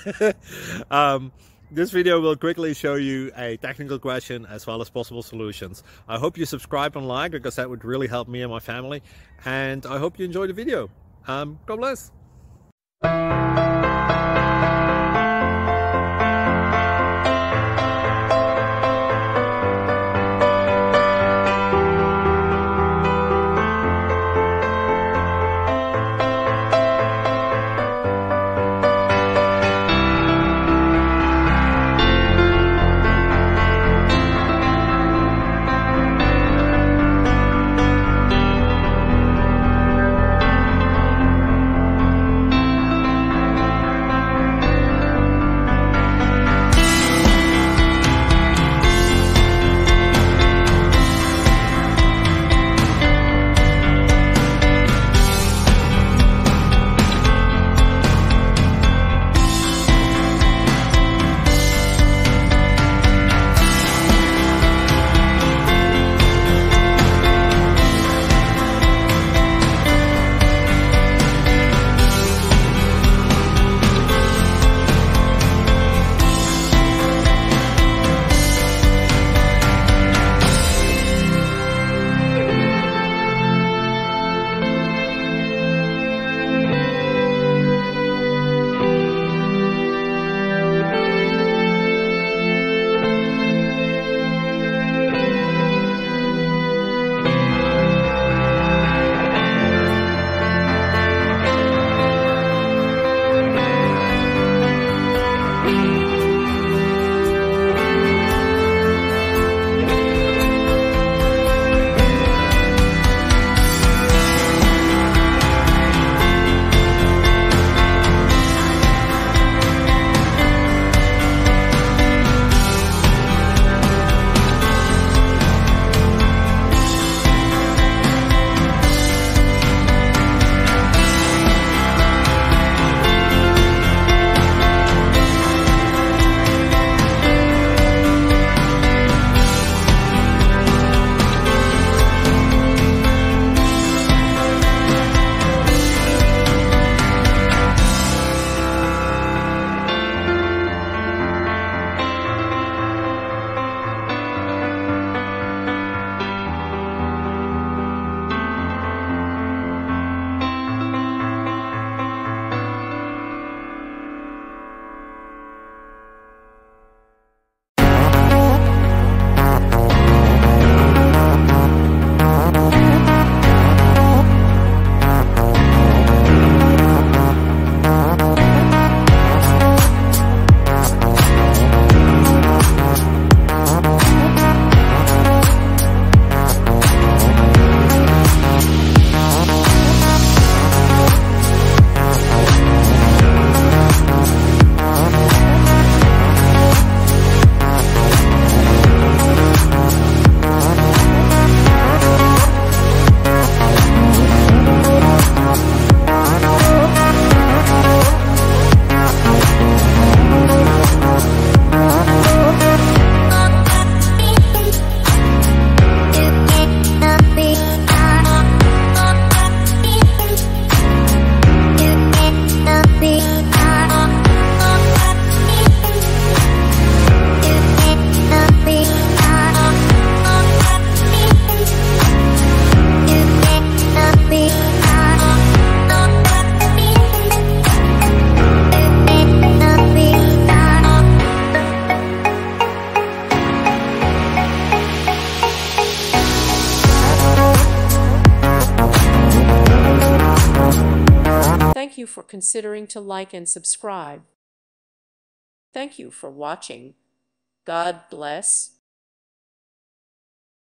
This video will quickly show you a technical question as well as possible solutions. I hope you subscribe and like, because that would really help me and my family. And I hope you enjoy the video. God bless. Thank you for considering to like and subscribe. Thank you for watching. God bless.